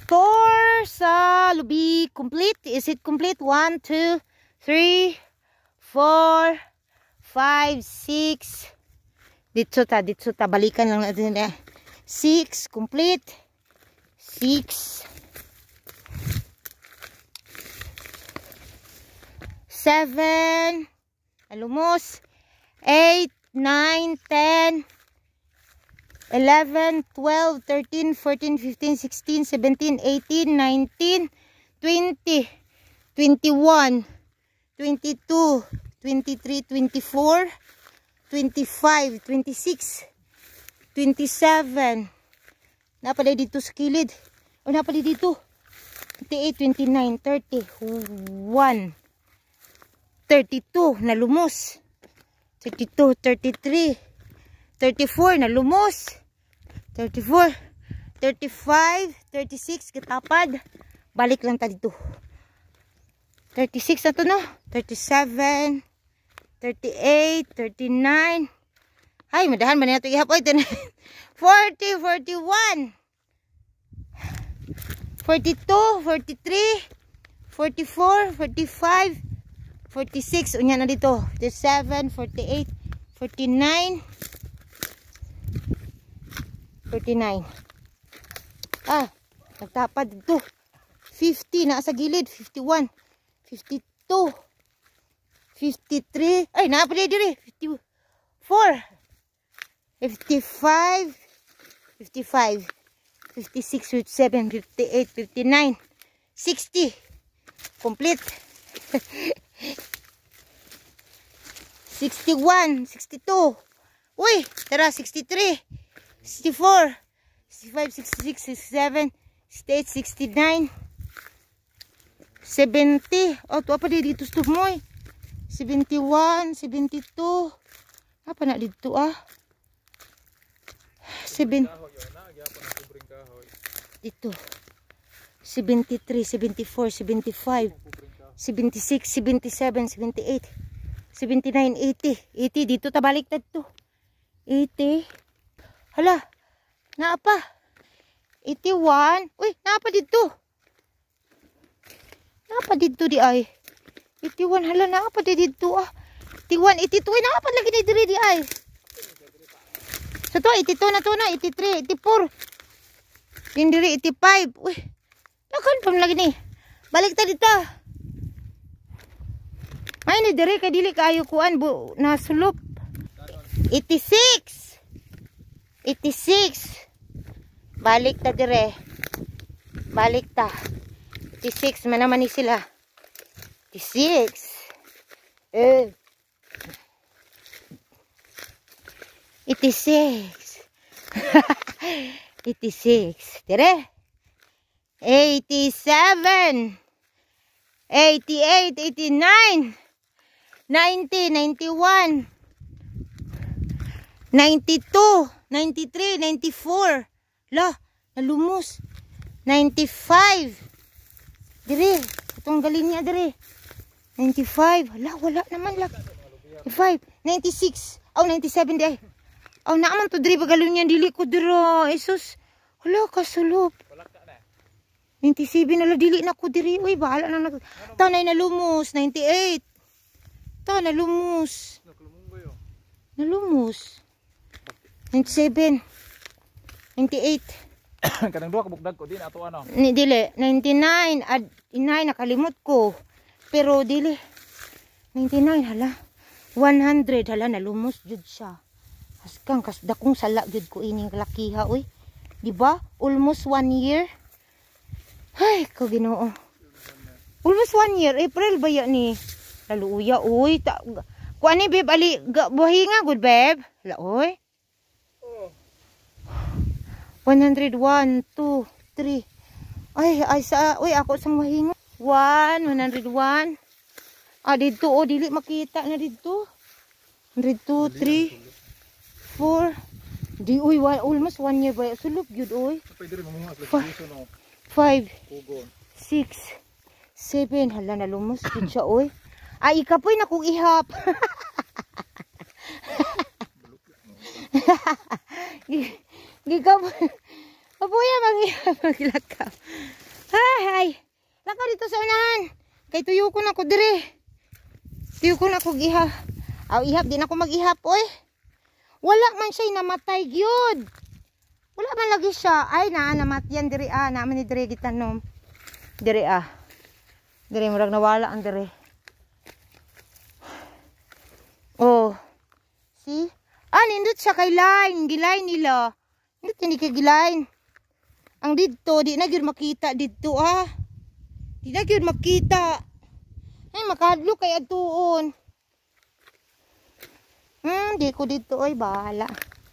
store sa lubi complete. Is it complete? 1, 2, 3, 4, 5, 6. Dito ta. Balikan lang natin. 6 complete. 6. 7. Alumos. 8, 9, 10. 11, 12, 13, 14, 15, 16, 17, 18, 19, 20, 21, 22, 23, 24, 25, 26, 27. Napala dito sa kilid. O napala dito. 28, 29, 30, 1, 32 na lumos. 32, 33, 34 na lumos. 34, 35, 36 kitapad. Balik lang ta dito. 36 na to no. 37, 38, 39. Ay, madahan man nato ihapoy. 40, 41, 42, 43, 44, 45, 46. Unya na dito. 47, 48, 49. 49. Ah, nagtapad dito. 50 na sa gilid. 51, 52, 53. Ay, napalay diri. 54, 55, 55, 56, 57, 58, 59, 60. Complete. 61, 62. Uy, tara, 63. 64, 65, 66, 67, 68, 69, 70. Oh, ito apa dito stop mo eh. 71, 72. Apa na dito ah? 7. Dito. 73, 74, 75, 76, 77, 78, 79, 80. 80 dito tabalik na dito. 80. Hala, naapa? 81. Uy, naapa dito? Naapa dito di ay? 81, hala, naapa dito ah? 81, 82, naapa lagi na diri di ay? So to, 82 na to na, 83, 84. Dindiri, 85. Uy, nakonfirm lagi ni. Balik ta dito. Ay, ni diri, kay dili kayo kuan, nasulop. 86. 86. Balik ta dire. Balik ta. 86 man naman ni sila. 86. 86. 86. Dire. 87. 88, 89. 90, 91. 92, 93, 94. La, nalumos. 95. Dire, itong galing niya dire. 95. La, wala naman la. 95, 96. Oh, 97 di ay. Oh, naaman to dire bagalon niya dili ko dira. Jesus. Hala, kasulop. 97 na la dili na ko dire. Uy, bahala na. Tanay nalumos. 98. Ta nalumos. Nalumos. 97, 98. Kanang duha kabukdag ko din ato ano. Ni dili 99 ad inay nakalimot ko. Pero dili 99 hala. 100 hala nalumos jud siya. Haskang kasdakong sala jud ko ining lakiha oy. Di ba? Almost 1 year. Ay, ko Ginoo. Almost 1 year. April ba ya ni? Laluya oy. Kuan ni babe ali buhinga good babe. La oy. 101, 2, 3. Ay sa uy ako sang mahinga. 101. Ah dito oh dili makita na dito. 102, 3, 4. Di uy almost 1 year ba sulop gyud oy. 5, 6, 7 hala nalumos gyud siya oy. Ay ikapoy na kong ihap. Gikapoy. Pabuya maglakaw. Ay. Lakaw dito sa unahan. Kay tuyo ko na ko dire. Tuyo ko na ko gihap. Aw ihap din ako mag-ihap oy. Wala man siya namatay gyud. Wala man lagi siya. Ay namatyan diri naman ni dire gitanom. Diri Diri murag nawala ang diri. Oh. See? Nindot siya kay line. Giline nila. Nindot hindi kay giline. Ang dito, di na gyud makita dito Di na gyud makita. Ay makadlo kay adtuon. Di ko dito oy bahala.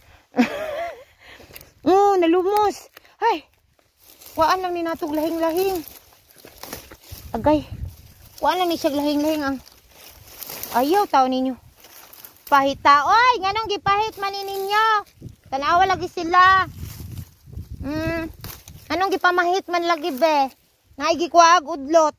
Nalumos. Ay. Kuan lang ni natog lahing-lahing. Agay. Kuan lang ni siya lahing-lahing ang. Ayaw tao ninyo. Pahita. Oy, nganong gipahit man ninyo? Tanawa lagi sila. Anong gipamahit man lagi be? Naigi ko udlot.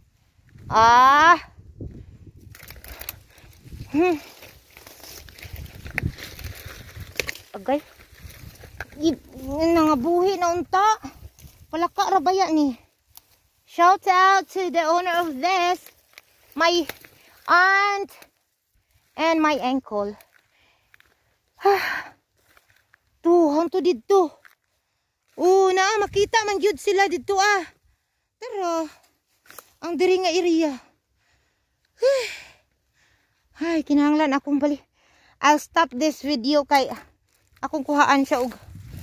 Agay. Nangabuhi na unta. Palaka ra baya ni. Shout out to the owner of this. My aunt and my uncle. Hanto dito. Makita man gyud sila dito Pero ang diri nga area. Ay, kinahanglan akong bali. I'll stop this video kay akong kuhaan siya og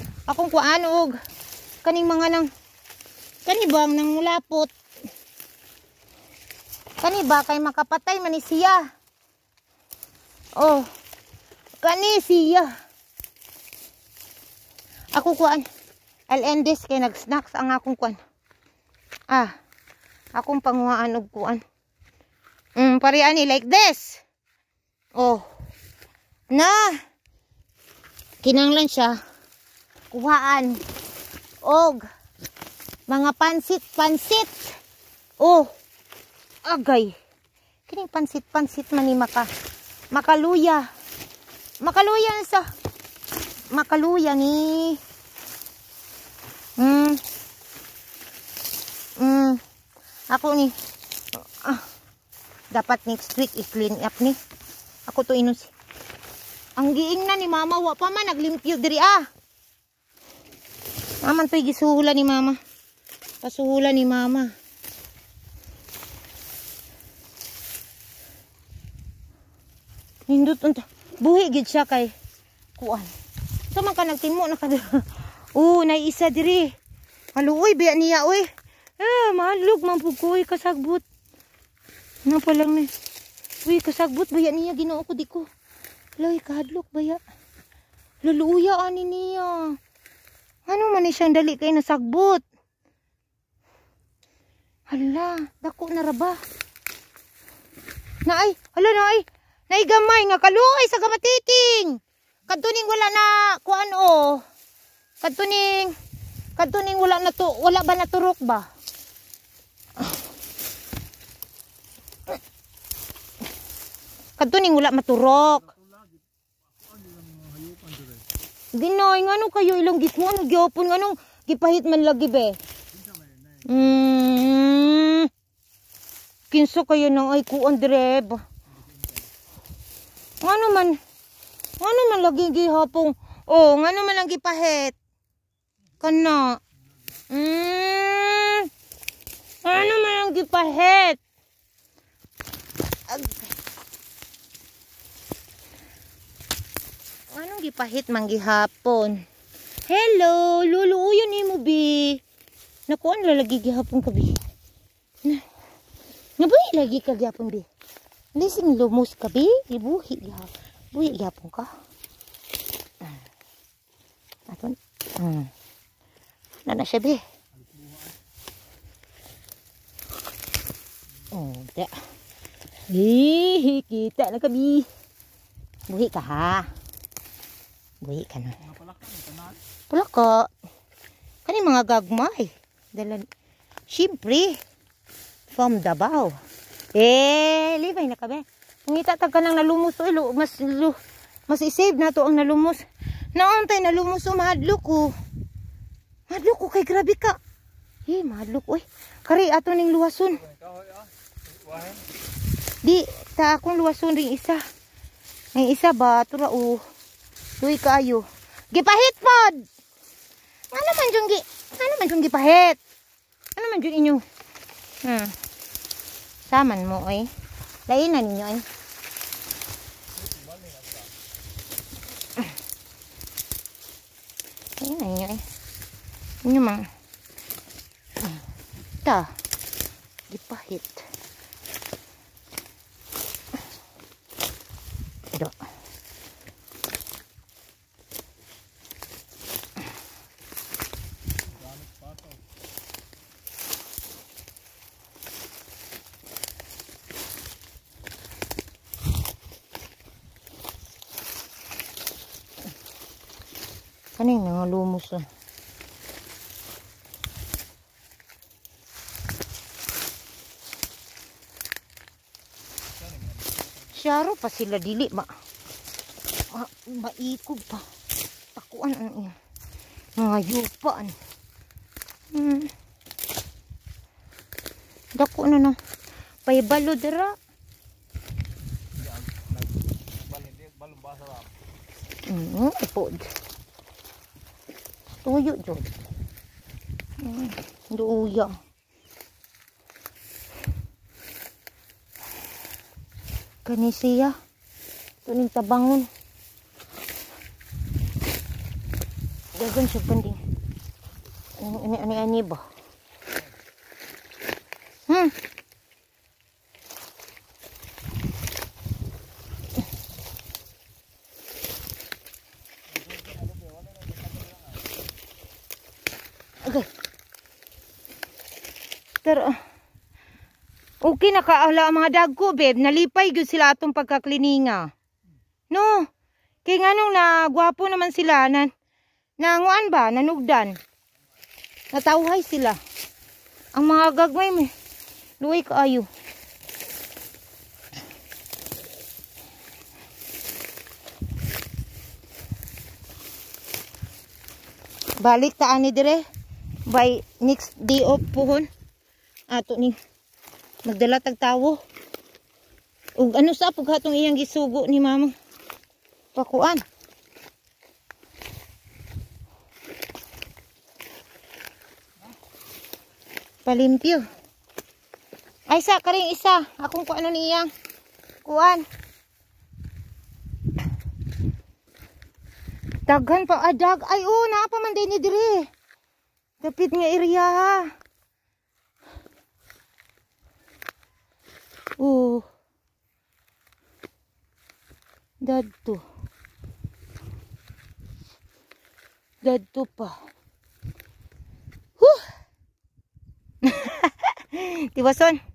kaning mga nang kanibang nang mulapot. Kaniba kay makapatay man ni siya. Kani siya. Ako kuan. I'll end this kay nag-snacks ang akong kuan. Akong panguhaan og kuan. Pare ani like this. Kinanglan siya kuhaan og mga pansit. Agay. Kining pansit man ni makaluya. Makaluya ni. Ako ni. Dapat next week i-clean up ni. Ako to inus. Ang giing na ni mama wa pa man naglimpyo diri Aman to'y gisuhula ni mama. Pasuhula ni mama. Hindot unta. Buhi gid siya kay kuan. Sama ka nagtimo na ka. Naisa diri. Maluoy biya niya oy. Malug man pug ko kasagbot. Na pa lang ni. Kasagbot baya niya Ginoo ko di ko. Loy kahadlok baya. Luluya ani niya. Ano man siyang dali kay nasagbot. Hala, dako na raba. Naay. Naay gamay nga kaluoy sa gamatiting. Kadtuning wala na kuan Kadtuning wala ba naturok ba? Kadtuning wala maturok. Ginoy ngano kayo ilang gikuan gyapon ngano gipahit man lagi be. Kinso kayo nang ay kuan direb. Ngano man lagi gihapon. Ngano man lang gipahit. Kana. Ano man lang gipahit. Anong gipahit man gihapon? Hello, luluuyon ni mo bi. Nakuan lalagi gihapon ka bi. Nabuhi lagi ka gihapon bi. Lising lumos ka bi, ibuhi gihapon. Buhi gihapon ka. Aton. Nana siya bi. Da. Kita na ka bi. Buhi ka ha. Buhi ka na. Palaka. Kani mga gagmay. Dalan. Siyempre. From Davao. Libay na ka be. Kung itatag ka nang nalumos. Mas isave na to ang nalumos. Nauntay nalumos mahadlo ko. Madlok ko kay grabe ka. Madlok oy. Kari ato ning luwason. Di ta akong luwason ring isa. Ang isa ba tura o. Duy kaayo. Gipahit pod. Ano man jung gipahit? Ano man jung inyo? Saman mo oy. Lain na ninyo oy. Lain na ninyo oy. Inyo mang. Ta. Gipahit. Ito. Kaning nga lumos ah. Syaro pa sila dili maikog pa. Takuan ang mga yupaan. Dako na paibalo dira. Ipod. Tuyo jud. Duya. Kani siya. Tuning tabangon. Dagan siya panding. Ani ba? Okay. Pero okay na kaala ang mga dagko, babe. Nalipay gyud sila atong pagkaklininga. No. Kay nganong na gwapo naman sila nanguan ba, nanugdan. Natawhay sila. Ang mga gagmay may luway kaayo. Balik ta ani dire by next day off puhon. Ato ni magdala tag tawo. Ug ano sa paghatong iyang gisugo ni mama. Pakuan. Palimpyo. Ay sa karing isa, akong kuano ni iyang kuan. Daghan pa adag. Ay naa man din ni dire. Dapit nga area. Dadto pa. Tiwason.